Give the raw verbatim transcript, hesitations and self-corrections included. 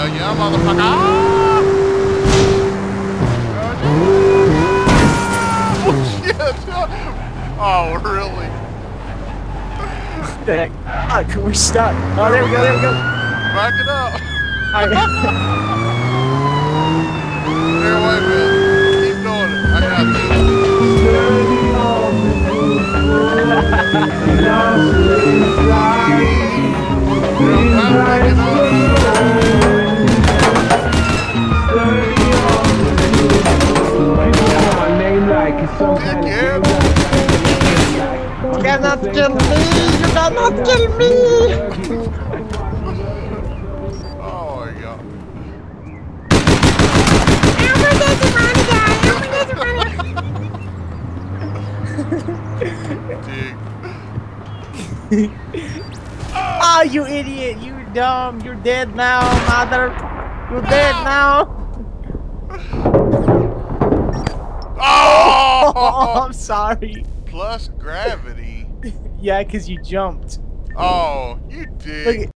Hell yeah, motherfucker! Oh shit! Oh really? Fuck, we're stuck. Oh, there we go, there we go. Back it up. Alright. Here, wait a minute. Keep doing it. I got this. I'm picking up. You cannot kill me! You cannot kill me! Oh my god. Oh, you idiot! You dumb! You're dead now, mother! You're dead now! Oh! Oh, I'm sorry. Plus gravity. Yeah, because you jumped. Oh, you did. Look,